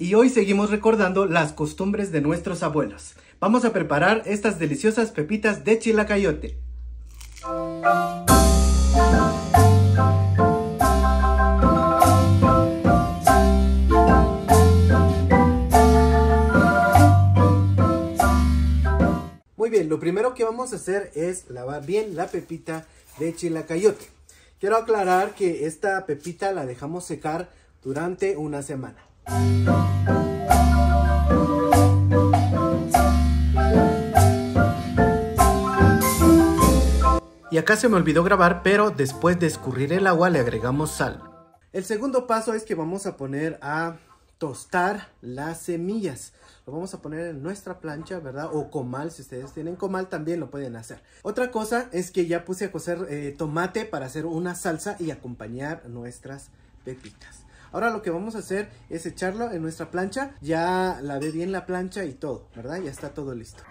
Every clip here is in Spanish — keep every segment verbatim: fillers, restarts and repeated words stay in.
Y hoy seguimos recordando las costumbres de nuestros abuelos. Vamos a preparar estas deliciosas pepitas de chilacayote. Muy bien, lo primero que vamos a hacer es lavar bien la pepita de chilacayote. Quiero aclarar que esta pepita la dejamos secar durante una semana. Y acá se me olvidó grabar, pero después de escurrir el agua le agregamos sal. El segundo paso es que vamos a poner a tostar las semillas. Lo vamos a poner en nuestra plancha, ¿verdad? O comal, si ustedes tienen comal también lo pueden hacer. Otra cosa es que ya puse a cocer eh, tomate para hacer una salsa y acompañar nuestras pepitas. Ahora lo que vamos a hacer es echarlo en nuestra plancha. Ya lavé bien la plancha y todo, ¿verdad? Ya está todo listo.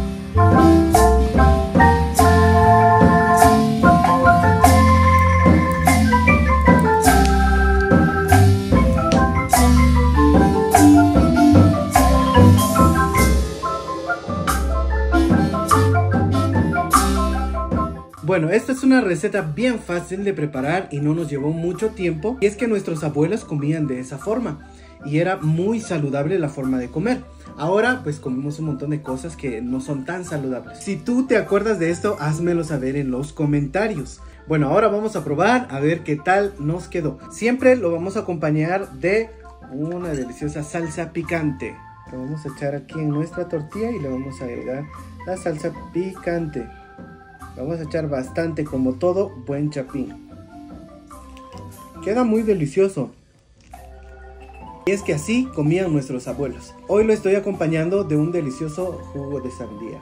Bueno, esta es una receta bien fácil de preparar y no nos llevó mucho tiempo. Y es que nuestros abuelos comían de esa forma y era muy saludable la forma de comer. Ahora pues comemos un montón de cosas que no son tan saludables. Si tú te acuerdas de esto, házmelo saber en los comentarios. Bueno, ahora vamos a probar a ver qué tal nos quedó. Siempre lo vamos a acompañar de una deliciosa salsa picante. Lo vamos a echar aquí en nuestra tortilla y le vamos a agregar la salsa picante. Vamos a echar bastante, como todo buen chapín. Queda muy delicioso. Y es que así comían nuestros abuelos. Hoy lo estoy acompañando de un delicioso jugo de sandía.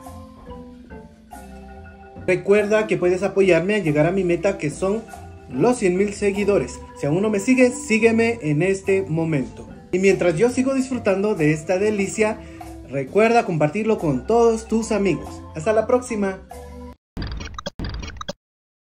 Recuerda que puedes apoyarme a llegar a mi meta, que son los cien mil seguidores. Si aún no me sigues, sígueme en este momento. Y mientras yo sigo disfrutando de esta delicia, recuerda compartirlo con todos tus amigos. Hasta la próxima.